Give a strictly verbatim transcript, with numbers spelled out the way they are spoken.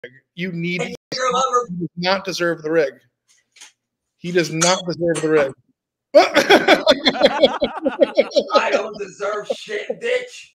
You need. He does not deserve the rig. He does not deserve the rig. I don't deserve shit, bitch.